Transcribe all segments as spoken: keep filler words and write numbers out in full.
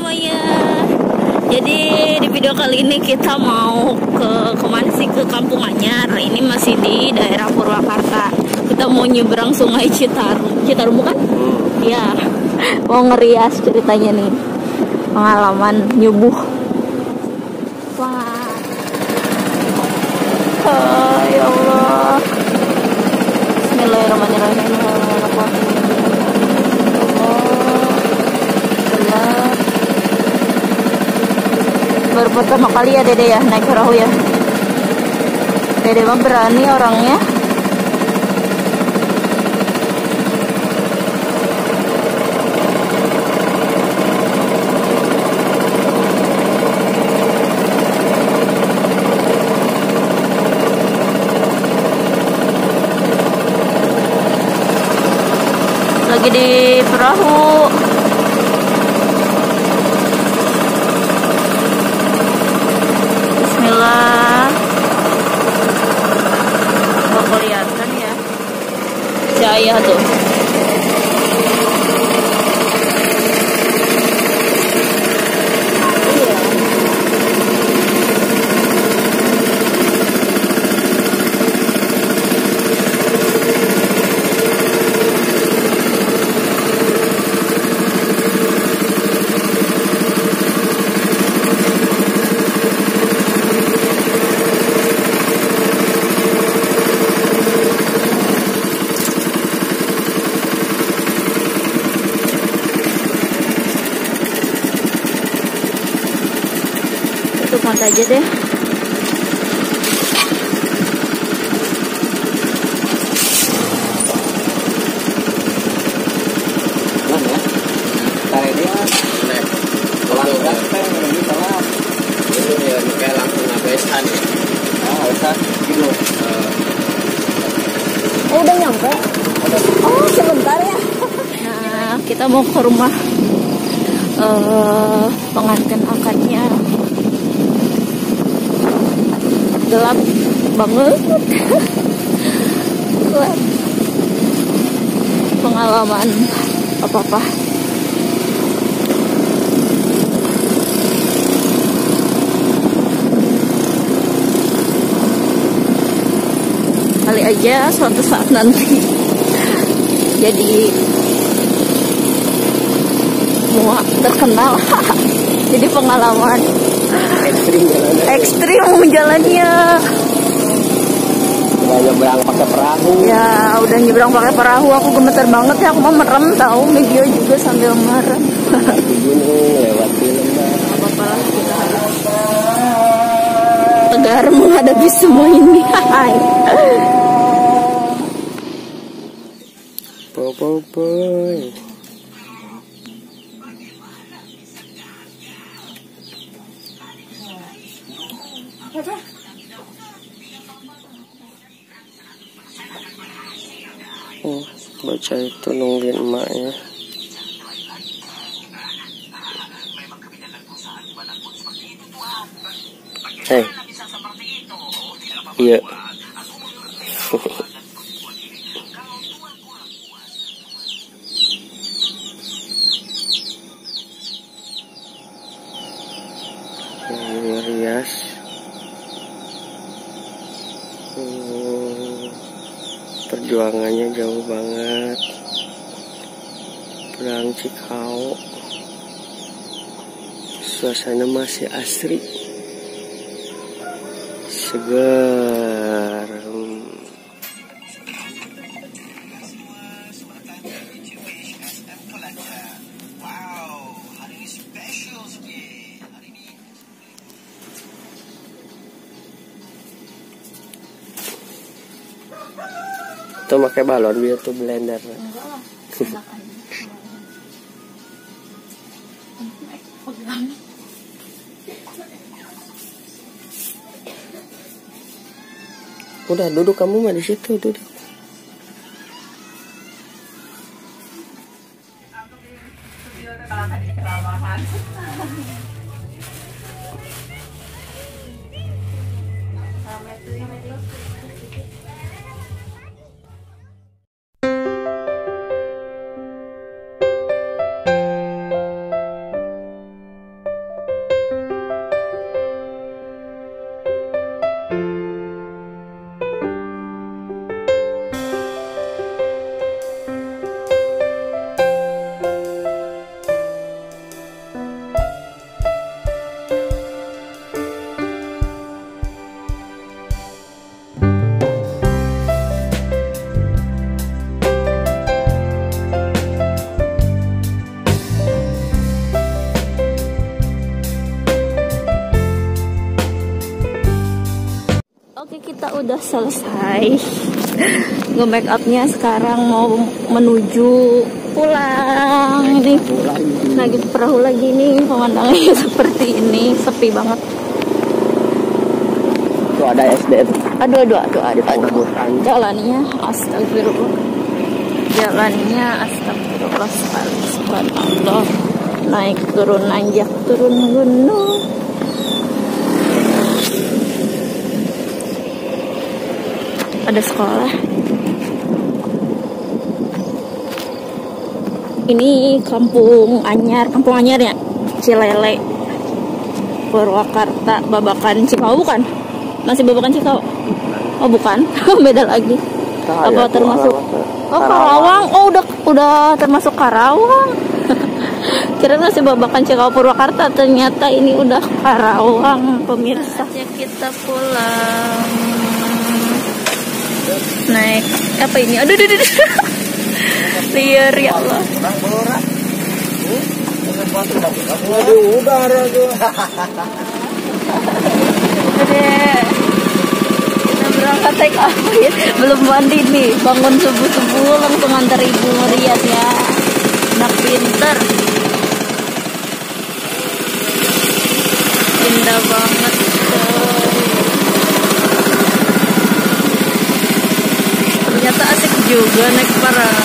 semuanya. Jadi di video kali ini kita mau ke kemana sih, ke Kampung Anyar. Ini masih di daerah Purwakarta. Kita mau nyebrang Sungai Citarum. Citarum bukan? Iya. Mau ngerias ceritanya nih. Pengalaman nyubuh. Wah. Oh, ya Allah. Bismillahirrahmanirrahim. Baru pertama kali ya Dede ya naik perahu ya. Dede mah berani orangnya. Lagi di perahu. Bismillah. Gak kelihatan ya cahaya tuh. Tutup mata aja deh. Pelan ya. Tarik dia. Nek. Pelan udah teh ini pelan. Itu ya kayak langsung ngabesan ya. Ah, ngabesan gitu. Oh, udah nyampe. Oh, sebentar ya. Nah, kita mau ke rumah uh, pengantin akadnya. Gelap banget. Pengalaman apa-apa. Kali aja suatu saat nanti jadi mau terkenal. Jadi pengalaman ekstrim jalannya. Ekstrim jalannya. Udah nyebrang pakai perahu. Ya, udah nyebrang pakai perahu. Aku gemeter banget ya. Aku mau merem tahu, video juga sambil merem. Begini lewat film dah. Apa-apa lah, kita harus tegar menghadapi semua ini. Hai. Boboiboy. Oh, bocah itu nungguin emaknya. Hei, iya. Ini rias. Hmm. Perjuangannya jauh banget. Perang Cikau. Suasana masih asri, segar. Tuh pakai balon biar tuh blender. Enggak lah. Udah duduk kamu mah di situ duduk. udah selesai nge-make upnya, sekarang mau menuju pulang nih. Lagi perahu lagi nih, pemandangannya seperti ini, sepi banget. Tuh ada S D. Aduh aduh aduh aduh, aduh. Jalannya astagfirullah, jalannya astagfirullah sekali, subhanallah. Naik turun nanjak turun gunung. Ada sekolah. Ini Kampung Anyar, Kampung Anyar ya, Cilele, Purwakarta, Babakan Cikau bukan? Masih Babakan Cikau? Oh bukan, beda lagi. Apa termasuk? Oh Karawang, oh udah udah termasuk Karawang. Kira masih Babakan Cikau Purwakarta, ternyata ini udah Karawang, pemirsa. Ya kita pulang. Naik apa ini? Aduh, aduh, aduh. Liar ya Allah. Aduh, udara tuh. Adek, kita berangkat take air. Belum mandi nih, bangun subuh-subuh langsung antar ibu ngeliat ya. Anak pinter. Indah banget tuh. Ternyata asik juga naik perahu.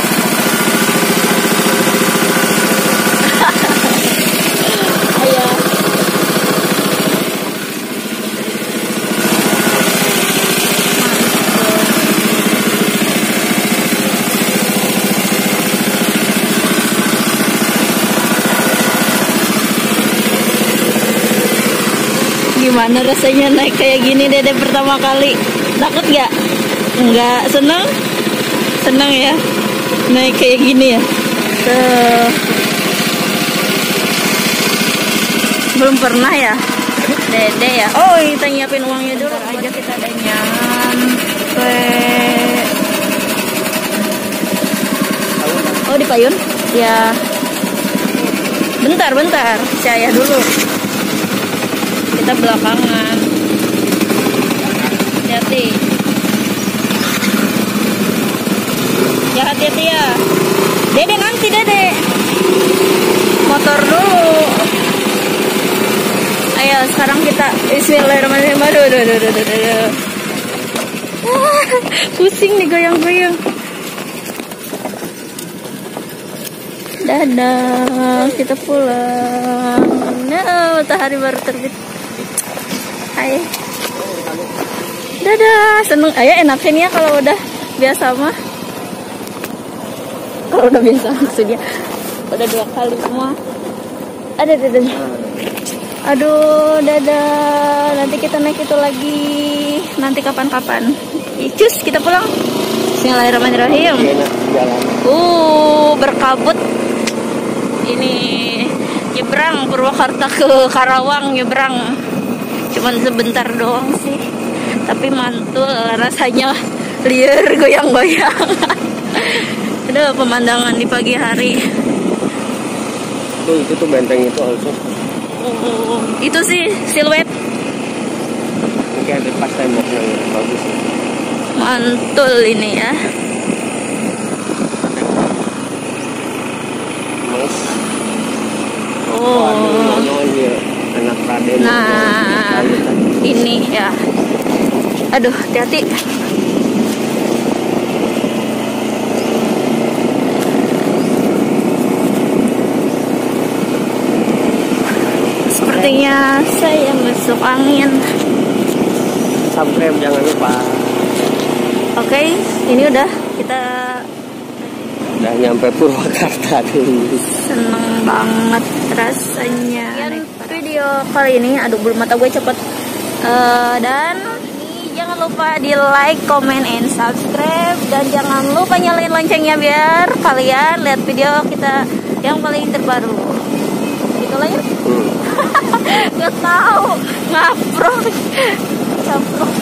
Ayo. Gimana rasanya naik kayak gini Dede pertama kali? Takut gak? Enggak, senang? Senang ya naik kayak gini ya. Tuh. Belum pernah ya Dede ya. Oh kita nyiapin uangnya dulu aja, kita ada nyampe. Oh di Payun ya. Bentar bentar saya dulu, kita belakangan. Hati-hati ya, hati-hati ya Dede, nanti Dede motor dulu. Ayo sekarang kita bismillahirrahmanirrahim. Aduh, aduh, aduh, aduh, aduh. Ah, pusing nih goyang-goyang. Dadah, kita pulang. Nah, matahari baru terbit. Hai. Dadah, seneng. Ayo enakin ya kalau udah biasa mah. Kalau udah biasa maksudnya udah dua kali semua. Ada dadah. Aduh, dadah. Nanti kita naik itu lagi. Nanti kapan-kapan. Cus, kita pulang. Bismillahirrahmanirrahim. Uh, berkabut. Ini nyebrang Purwakarta ke Karawang, nyebrang. Cuman sebentar doang sih. Tapi mantul rasanya, liar goyang-goyang. Ada pemandangan di pagi hari. Tuh, itu tuh benteng itu also. Oh, itu sih siluet. Oke, ada pas temboknya bagus. Mantul ini ya. Mas. Oh. Anak Raden. Nah, ini ya. Aduh, hati-hati. Sepertinya saya masuk angin. Subscribe jangan lupa. Oke, ini udah kita udah nyampe Purwakarta tuh. Seneng banget rasanya. Sekian video kali ini. Aduh, bulu mata gue cepet. Uh, dan ini jangan lupa di like, comment, and subscribe. Dan jangan lupa nyalain loncengnya biar kalian lihat video kita yang paling terbaru. Gitu lah ya. Hmm. Gak tahu, ngaprok, ngaprok.